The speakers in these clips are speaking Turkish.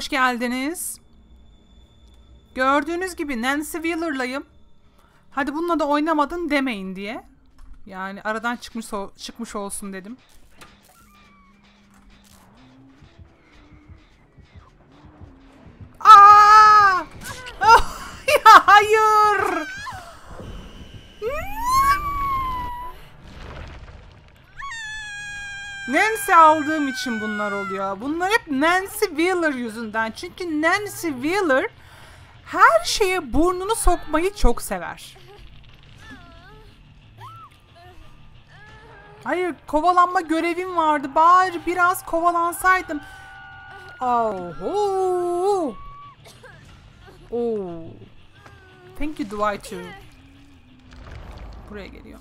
hoş geldiniz. Gördüğünüz gibi Nancy Wheeler'layım. Hadi bununla da oynamadın demeyin diye. Yani aradan çıkmış olsun dedim. Aa! Oh, ya hayır. Nancy aldığım için bunlar oluyor. Bunlar hep Nancy Wheeler yüzünden. Çünkü Nancy Wheeler her şeye burnunu sokmayı çok sever. Hayır, kovalanma görevim vardı. Bari biraz kovalansaydım. Oh. Oh. Thank you Dwight too. Buraya geliyor.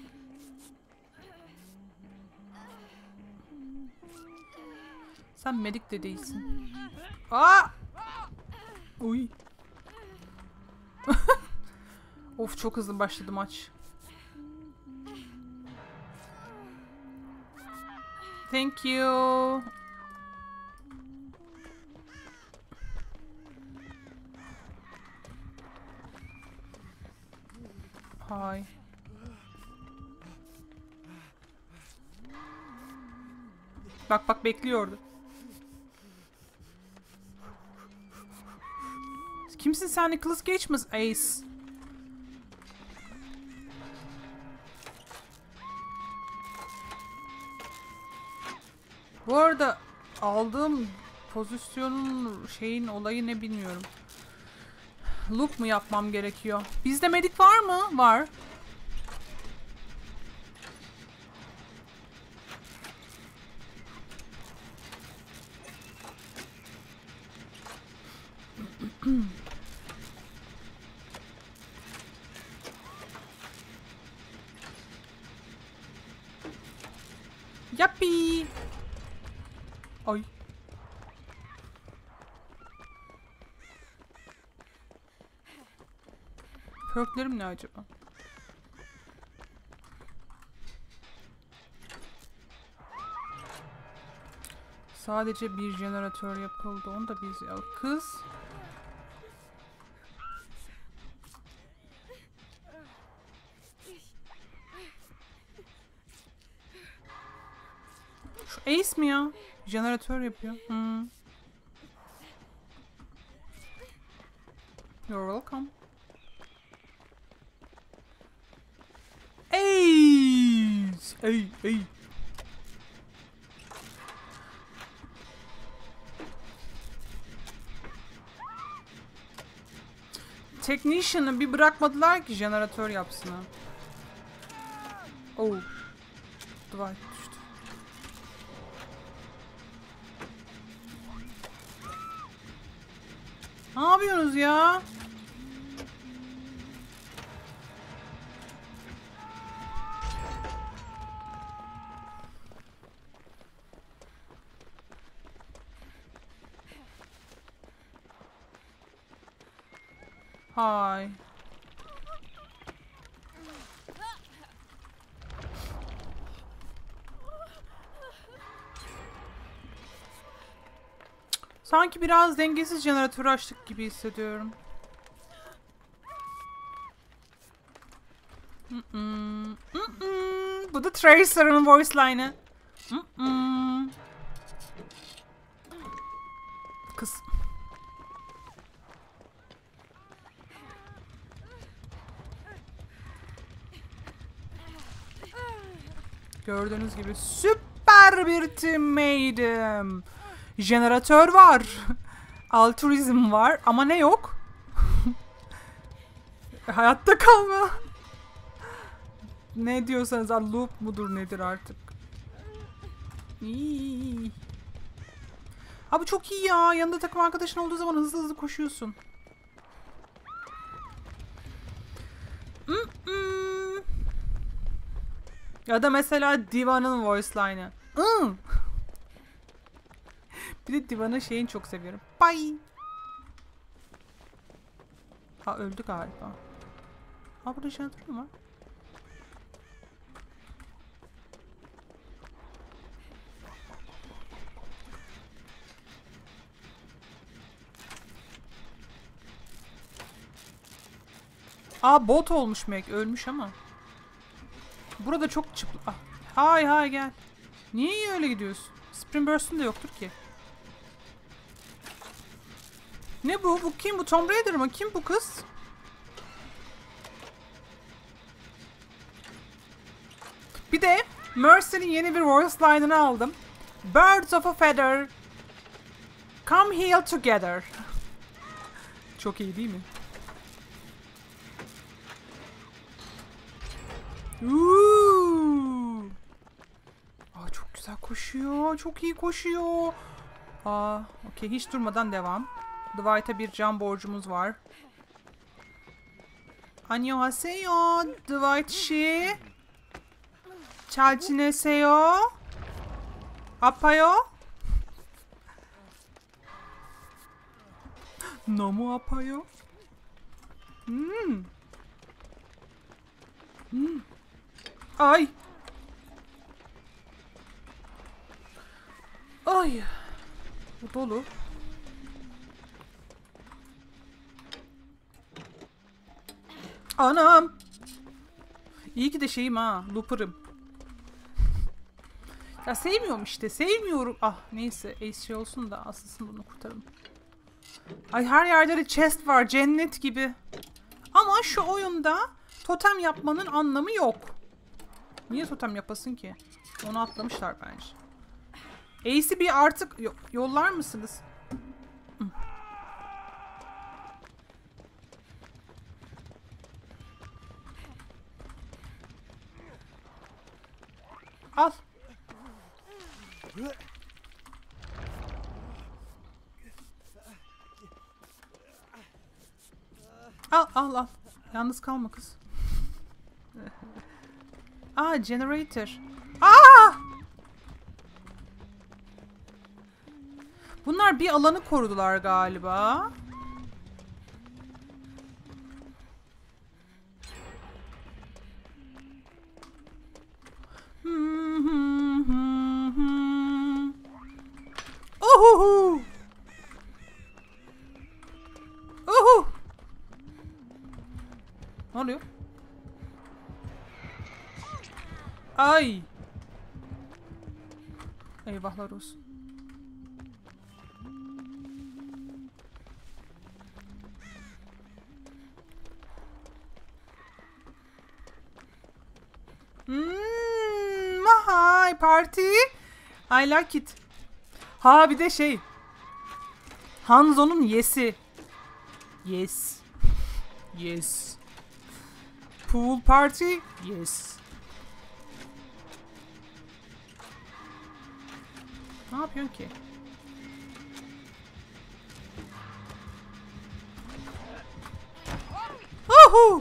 Sen medik de değilsin. Aa! Uy. Of, çok hızlı başladı maç. Thank you. Hi. Bak bekliyordu. Kimsin sen, Nicolas Cage mi? Ace. Bu arada aldığım pozisyonun olayı ne bilmiyorum. Loop mu yapmam gerekiyor? Bizde medik var mı? Var. Yappi. Ay. Perklerim ne acaba? Sadece bir jeneratör yapıldı. Onu da biz ya. Kız. Şu Ace mi ya? Jeneratör yapıyor. You're welcome. Ace! Ey. Technician'ı bir bırakmadılar ki jeneratör yapsın ha. Oh. Duvar düştü. Ne yapıyorsunuz ya? Hi. Sanki biraz dengesiz jeneratör açtık gibi hissediyorum. Bu da Tracer'ın voice line'ı. Kız. Gördüğünüz gibi süper bir teammate'im. Jeneratör var. Altruizm var ama ne yok? Hayatta kalma. Ne diyorsanız loop mudur nedir artık? İyi. Abi çok iyi ya. Yanında takım arkadaşın olduğu zaman hızlı koşuyorsun. Ya da mesela Diva'nın voice line'ı. Bir de Diva'nın şeyini çok seviyorum. Bye. Ha, öldü galiba. Ha, burada jeneratör mü var? Aa, bot olmuş Meg. Ölmüş ama. Burada çok çıplak. Ah. Hay gel. Niye öyle gidiyorsun? Spring Burst'un da yoktur ki. Ne bu? Bu kim? Bu Tomb Raider mı? Kim bu kız? Bir de Mercy'nin yeni bir voice line'ını aldım. Birds of a feather come heal together. Çok iyi değil mi? Aa, çok güzel koşuyor. Çok iyi koşuyor. Aa, okey. Hiç durmadan devam. Dwight'a bir can borcumuz var. Annyeonghaseyo. Dwight shi. 잘 지내세요? 아파요? 너무 아파요? Ay. Ay. Bu dolu. Anam. İyi ki de şeyim ha. Looper'ım. Ya sevmiyorum işte. Sevmiyorum. Ah neyse. Ace şey olsun da asılsın, bunu kurtaralım. Ay, her yerde de chest var. Cennet gibi. Ama şu oyunda totem yapmanın anlamı yok. Niye totem yapasın ki? Onu atlamışlar bence. Ace'i bir artık yollar mısınız? Al. Al. Yalnız kalma kız. Aa, generator. Aa! Bunlar bir alanı korudular galiba. Ohuhu. Ohu. Ne oluyor? Ay. Eyvahlar olsun. Hi party. I like it. Ha bir de şey. Hanzo'nun yesi. Yes. Yes. Pool party. Yes. Ne yapıyorsun ki? Uhu!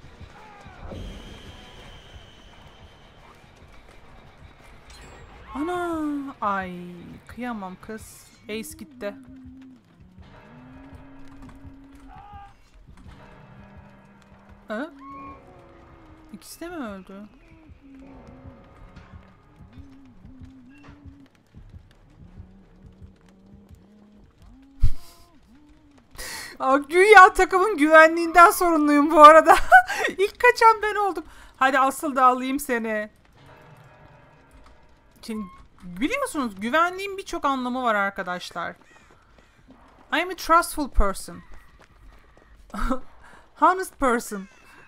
Ana! Ay, kıyamam kız. Ace gitti. Ha? İkisi de mi öldü? Güya takımın güvenliğinden sorumluyum bu arada. İlk kaçan ben oldum. Hadi asıl da alayım seni. Şimdi biliyor musunuz? Güvenliğin birçok anlamı var arkadaşlar. I am a trustful person. Honest person.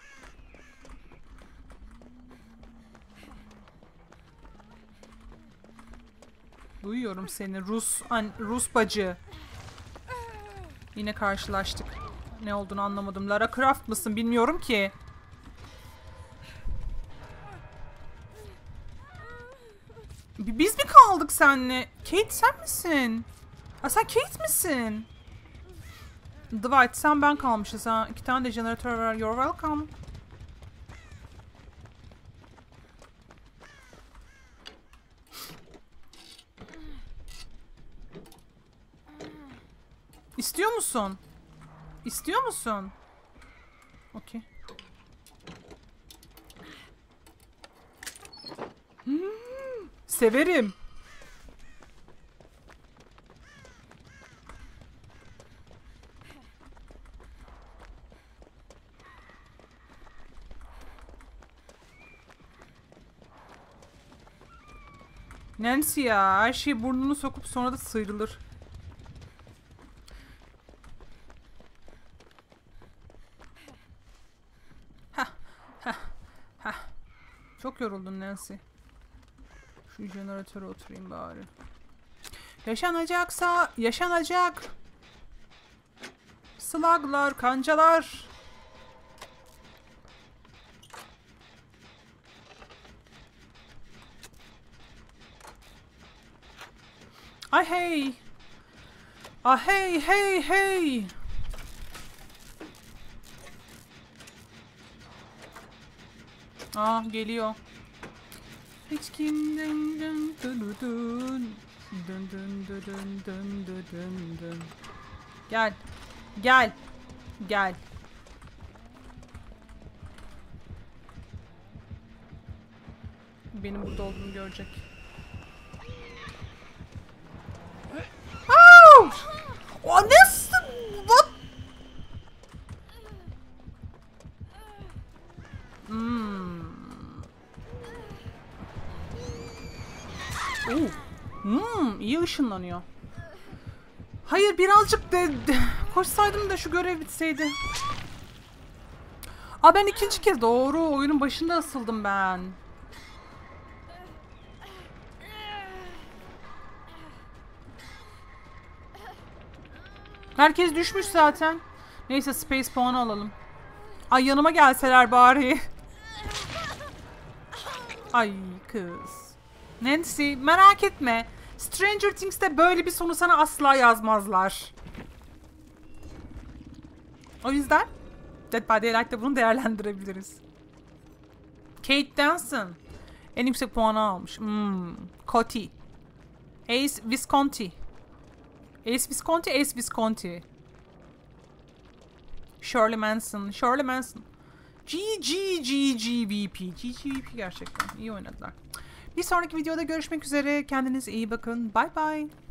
Duyuyorum seni Rus bacı. Yine karşılaştık. Ne olduğunu anlamadım. Lara Croft mısın bilmiyorum ki. Biz mi kaldık seninle? Kate sen misin? Aa, sen Kate misin? Dwight sen ben kalmışız ha. 2 tane de jeneratör var. You're welcome. İstiyor musun? İstiyor musun? Okey. Severim. Nancy ya, her şeyi burnunu sokup sonra da sıyrılır. Çok yoruldun Nancy. Şu jeneratöre oturayım bari. Yaşanacaksa yaşanacak. Sluglar, kancalar. Ay hey. Ah hey hey hey. Ah geliyor. Hiç kimden dön dön dön dön dön dön dön dön dön. Gel. Gel. Gel. Benim burada olduğumu görecek. O nasıl? What? İyi ışınlanıyor. Hayır birazcık koşsaydım da şu görev bitseydi. Aa ben ikinci kez doğru oyunun başında asıldım ben. Herkes düşmüş zaten. Neyse space puanı alalım. Ay yanıma gelseler bari. Ay kız. Nancy merak etme. Stranger Things'te böyle bir sonu sana asla yazmazlar. O yüzden Dead by Daylight'ta bunu değerlendirebiliriz. Kate Danson en yüksek puanı almış. Coti. Ace Visconti. Ace Visconti, Ace Visconti. Shirley Manson, Shirley Manson. GGVP gerçekten iyi oynadılar. Bir sonraki videoda görüşmek üzere. Kendinize iyi bakın. Bye bye.